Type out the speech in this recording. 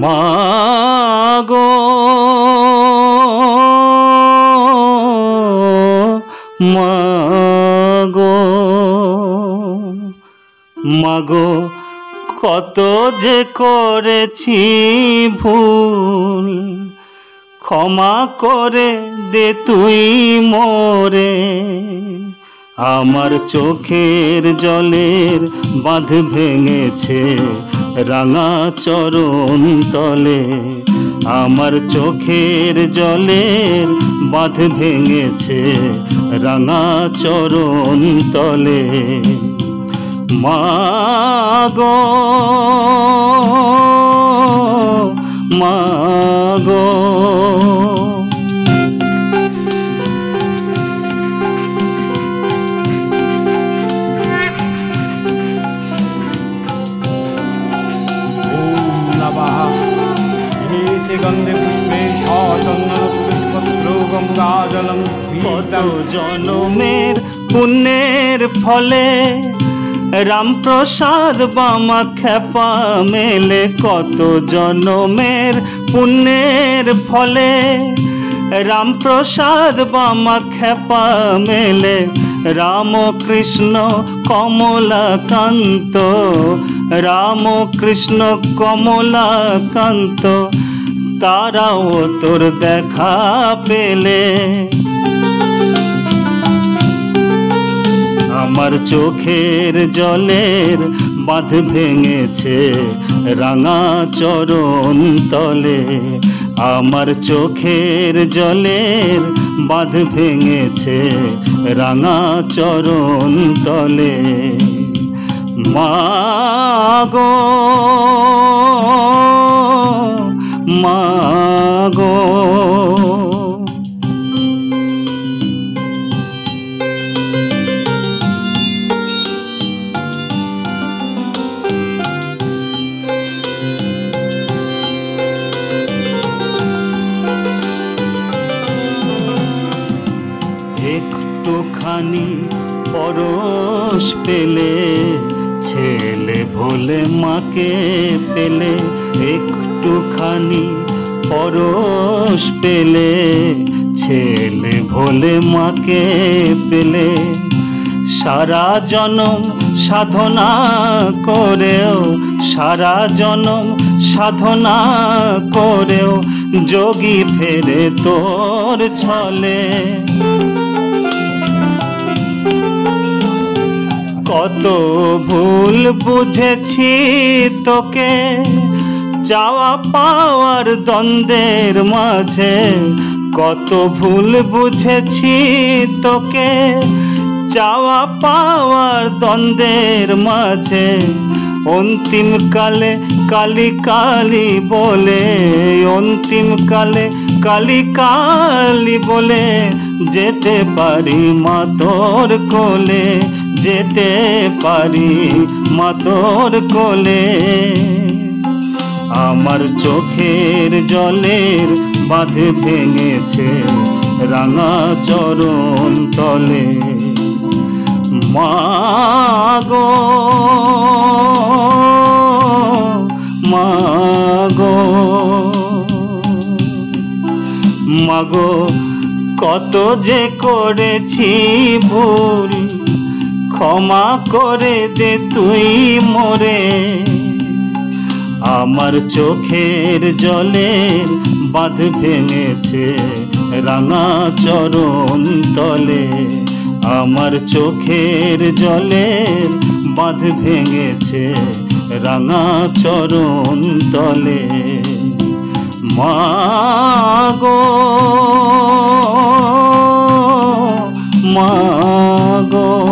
মাগো মাগো মাগো কত যে করেছি ভুল, ক্ষমা করে দে তুই মোরে। আমার চোখের জলের বাঁধ ভেঙেছে রাঙা চরণ তলে, আমার চোখের জলের বাঁধ ভেঙেছে রাঙা চরণ তলে। মাগো মাগো गंधे पुष्पे चंदन पुष्पत्रो गंगाजलम। কত জনমের পুণ্যের ফলে রামপ্রসাদ বামা খেপা মেলে, কত জনমের পুণ্যের ফলে রামপ্রসাদ বামা খেপা মেলে। রামকৃষ্ণ কমলাকান্ত, রামকৃষ্ণ কমলাকান্ত, তারাও তোর দেখা পেলে। আমার চোখের জলের বাঁধ ভেঙেছে রাঙা চরণ তলে, আমার চোখের জলের বাঁধ ভেঙেছে রাঙা চরণ তলে। মাগো মাগো একটুখানি পরশ পেলে ছেলে ভোলে মাকে পেলে, একটুখানি পরশ পেলে ছেলে ভোলে মাকে পেলে। সারা জনম সাধনা করেও, সারা জনম সাধনা করেও যোগী ফেরে তোর ছলে। কত ভুল বুঝেছি তোকে চাওয়া পাওয়ার দ্বন্দ্বের মাঝে, কত ভুল বুঝেছি তোকে চাওয়া পাওয়ার দ্বন্দ্বের মাঝে। অন্তিম কালে কালি কালি বলে, অন্তিম কালে কালি কালি বলে যেতে পারি মা তোর কোলে, যেতে পারি মা তোর কোলে। আমার চোখের জলের বাঁধ ভেঙেছে রাঙা চরণ তলে। মাগো মাগো মাগো কত যে করেছি ভুল, ক্ষমা করে দে তুই মোরে। আমার চোখের জলের বাঁধ ভেঙেছে রাঙা চরণ তলে, আমার চোখের জলের বাঁধ ভেঙেছে রাঙা চরণ তলে। মাগো মাগো